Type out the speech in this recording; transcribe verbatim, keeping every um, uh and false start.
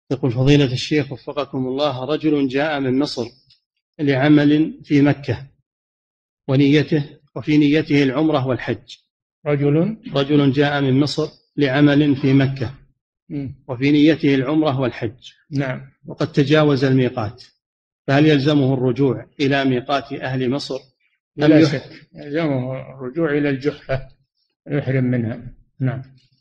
يقول فضيلة الشيخ وفقكم الله، رجل جاء من مصر لعمل في مكة ونيته وفي نيته العمرة والحج. رجل رجل جاء من مصر لعمل في مكة وفي نيته العمرة والحج. نعم. وقد تجاوز الميقات، فهل يلزمه الرجوع إلى ميقات أهل مصر؟ لا شك يلزمه الرجوع إلى الجحفة يحرم منها. نعم.